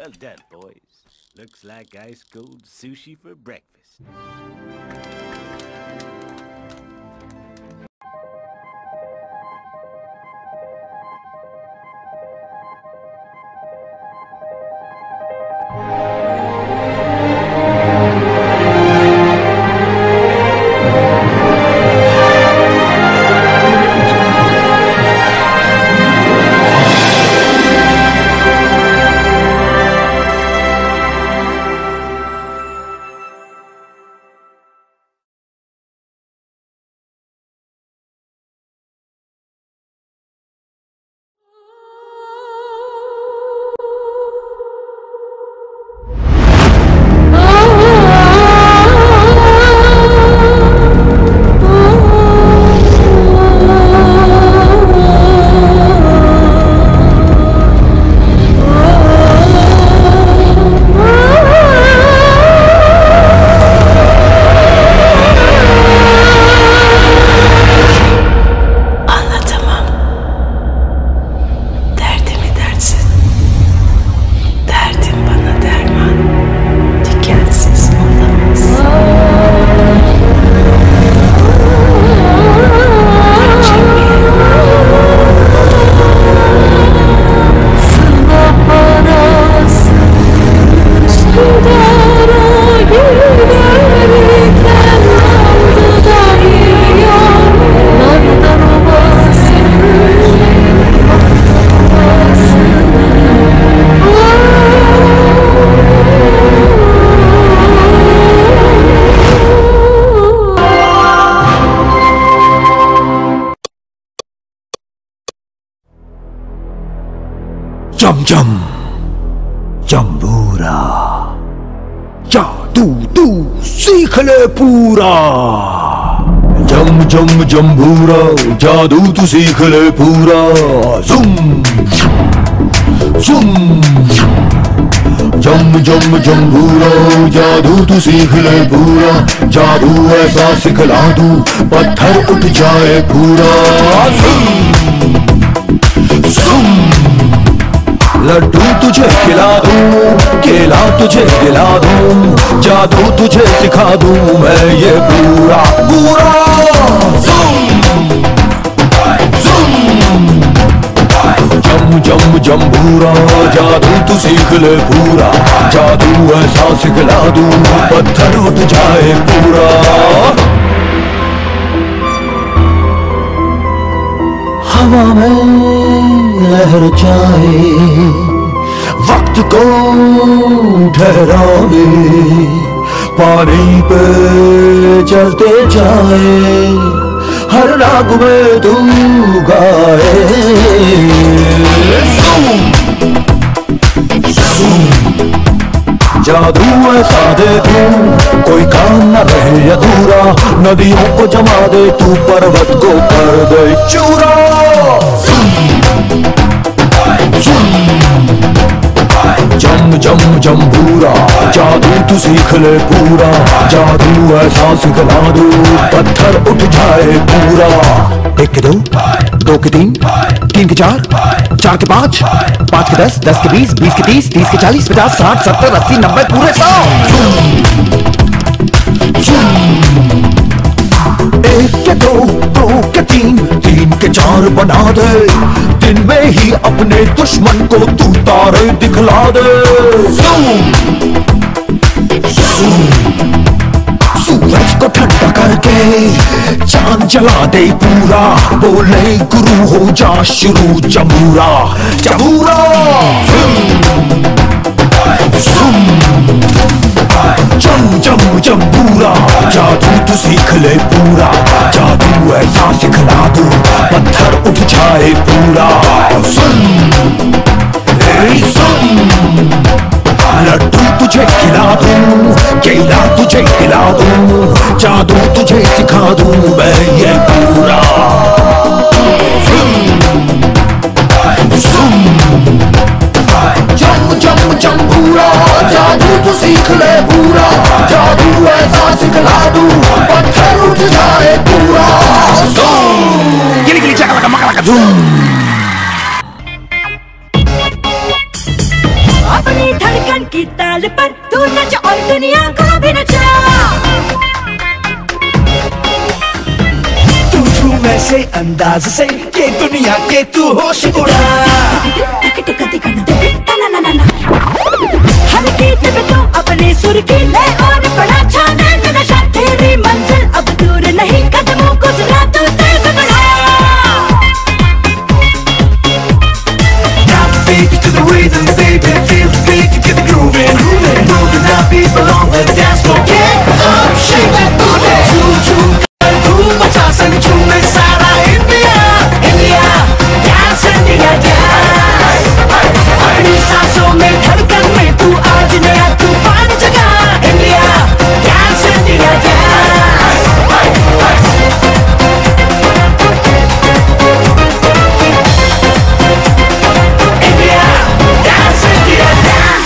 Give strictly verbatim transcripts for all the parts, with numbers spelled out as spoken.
Well done, boys. Looks like ice cold sushi for breakfast. जम जम जम्बूरा जादू तू सीख ले पूरा। जम जम जम्बूरा जादू तू सीख ले पूरा। जुम जुम जम जम जम्बूरा जादू तू सीख ले पूरा। जादू ऐसा सिखला दूं पत्थर उठ जाए पूरा। जुम जुम लड्डू तुझे खिला दूं, केला तुझे खिला दूं, जादू तुझे सिखा दूं मैं ये पूरा पूरा। जम जम जम्बूरा जादू तू सीख ले पूरा। जादू ऐसा सिखला दूं पत्थर उठ जाए पूरा। हवा में लहर जाए वक्त को ठहराए, पानी पे चलते जाए हर राग में तू गाए। जादू ऐसा दे तू कोई काम न रहे अधूरा। नदियों को जमा दे तू पर्वत को कर दे चूरा। जम जम जम्बूरा जादू तू सीख ले पूरा। जादू ऐसा सिखला दूं पत्थर उठ जाए पूरा। एक के दो, दो के तीन, तीन के चार, चार के पाँच, पाँच के दस, दस के बीस, बीस के तीस, तीस के चालीस, पचास, साठ, सत्तर, अस्सी, नब्बे, पूरे सौ। एक के दो, दो के तीन, तीन के चार बना दे। दिन में ही अपने दुश्मन को तू तारे दिखला दे। सूरज को ठंडा करके चांद जला दे पूरा। बोले गुरु हो जा शुरू जमूरा जमूरा। जम जम जम्बूरा जादू तू सीख ले पूरा। जादू ऐसा सिखला दूं पत्थर उठ जाए पूरा। सुन सुन लड्डू तुझे खिला दूं, केला तुझे खिला दूं, जादू तुझे सिखा दूं मैं ये पूरा। जम जम जम्बूरा जादू तू सीख ले पूरा। जादू ऐसा सिखला दूं पत्थर उठ जाए पूरा। गिली गिली चका लगा मका लगा झूम। अपनी धड़कन ऐसे अंदाज से कि दुनिया के तू होश उड़ा। हर गीत में तू अपने सुर की ले और बड़ा छाने का नशा। तेरी मंजिल अब दूर नहीं, कदमों को जरा तू तेज बढ़ा। Drop the beat to the rhythm, baby, feel the beat, get the groove in. Moving our people on the dance floor, get up, shake that booty. Choo choo, धूम मचा संग झूमे सारा India, India, dance India, dance. अपनी सांसों में धड़कन में तू आज नया तूफान जगा। India, dance India, dance. India, dance India, dance.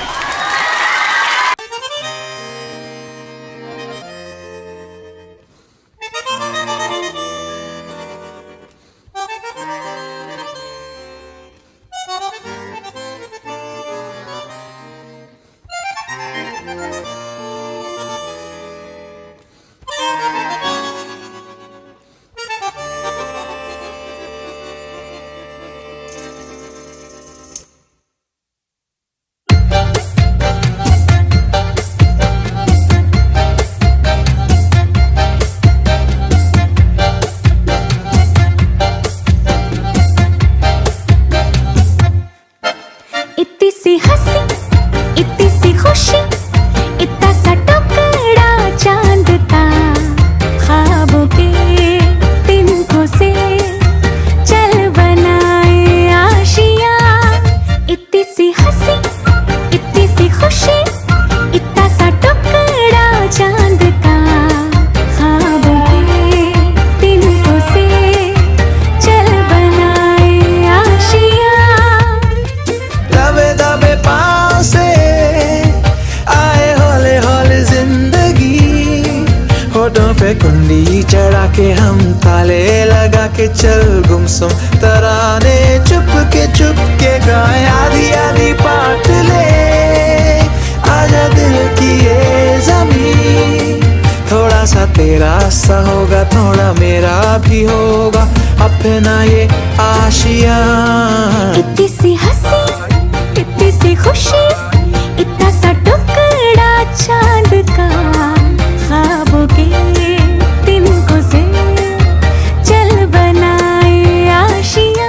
इतनी सी हंसी, इतनी सी खुशी, इतना सा टुकड़ा चांद का, ख्वाबों के तिनकों से चल बनाए आशियाँ। इतनी सी हंसी, इतनी सी खुशी, इतना सा टुकड़ा चांद का, ख्वाबों के तिनकों से चल बनाए आशियाँ। दबे दबे पाँव से आए हौले हौले जिंदगी, होठों पे कुंडी चढ़ा के हम ताले लगा के चल गुमसुम तराने चुप के चुप के गाए आधी आधी पाट ले। आजा दिल की ये ज़मीं, थोड़ा सा तेरा सा होगा, थोड़ा मेरा भी होगा अपना ये आशियाँ। इतनी सी हंसी, इतनी सी खुशी, इतना सा टुकड़ा चांद का, ख्वाबों के तिनकों से चल बनाए आशियाँ।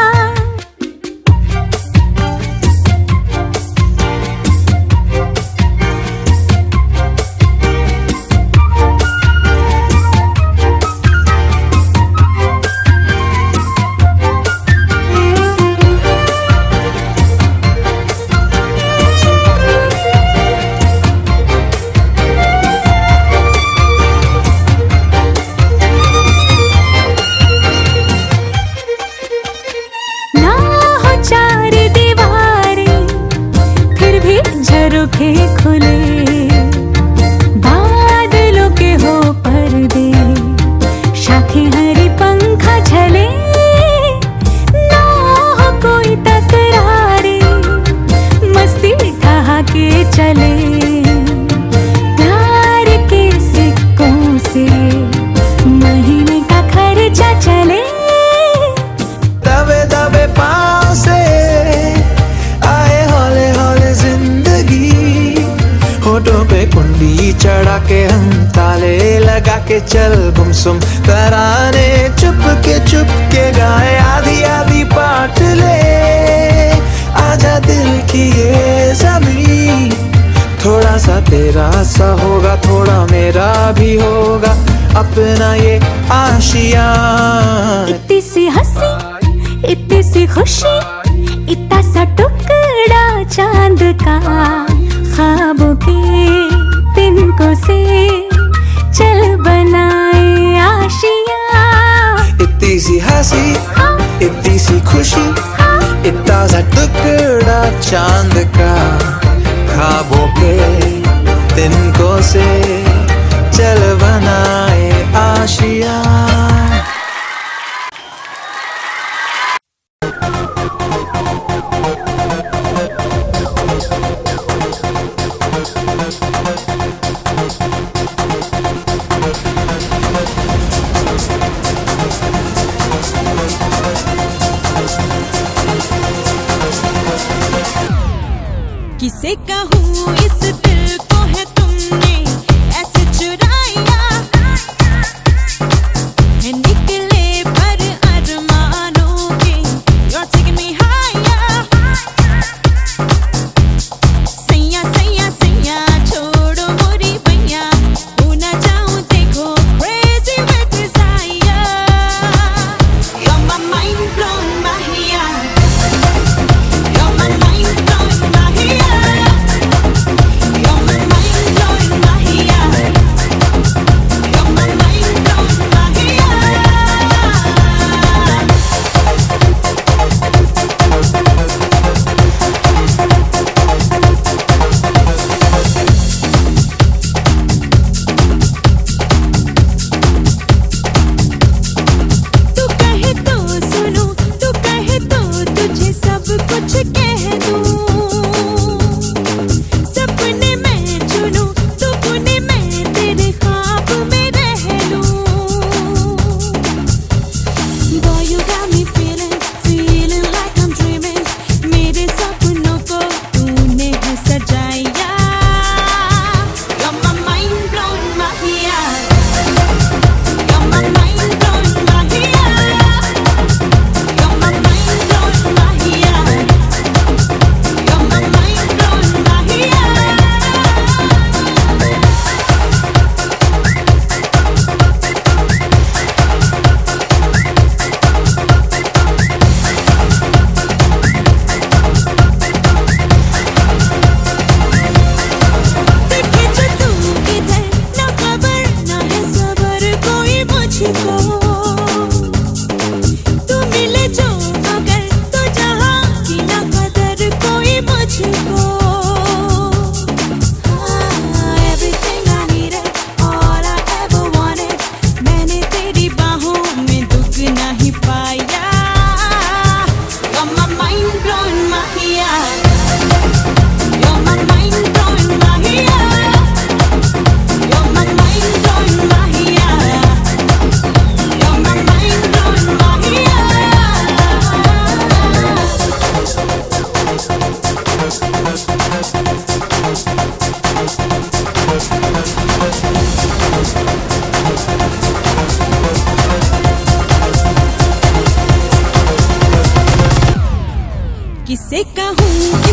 ना हो चार दीवारें, फिर भी झरोखे खुले, बादलों के हो पर्दे, शाखें हरी पंखा झले। ना हो कोई तकरारे, मस्ती ठहा के चले, प्यार के सिक्कों से महीने का खर्चा चले। दबे दबे पाँव से आए हौले हौले जिंदगी, होठों पे कुंडी चढ़ा के हम ताले लगा के चल गुमसुम तराने चुप के चुप के गाए आधी आधी पाट ले। आजा दिल की ये ज़मीं, थोड़ा सा तेरा सा होगा, थोड़ा मेरा भी होगा अपना ये आशियाँ। इतनी सी हंसी, इतनी सी खुशी, इतना सा टुकड़ा चांद का, ख्वाबों के तिनकों से चल बनाए आशियाँ। इतनी सी हंसी, इतनी सी खुशी, इतना सा टुकड़ा चांद का, ख्वाबों के तिनकों से चल बनाए आशियाँ। कहूँ इस दिल को है तुमने ऐसे चुराया है निकले पर अरमानों के You're taking me higher सैया सैया सैया छोड़ो मोरी भैया हो ना जाऊँ देखो crazy with desire You're my mind blown Mahia You're my mind blown Mahia You're my mind blown Mahia You're my mind blown Mahia तू कहे तो सुनूं तू कहे तो तुझे सब कुछ कह दूं सपने मैं चुनूं सपने मैं तेरे ख्वाब में रह लूं Boy you got me feeling feeling like I'm dreaming मेरे सपनों को तूने है सजाया You're my mind blown Mahia You're my mind blown Mahia You're my mind blown Mahia You're my mind blown Mahia देखे जो तू इधर ना खबर ना है सबर कोई मुझको तू मिले जो अगर तो जहाँ की ना कदर कोई मुझको हाँ, everything I needed all I ever wanted मैंने तेरी बाहों में दुगना ही पाया You're my mind blown Mahia You're my mind blown Mahia You're my mind blown Mahia You're my mind blown Mahia किसे कहूँ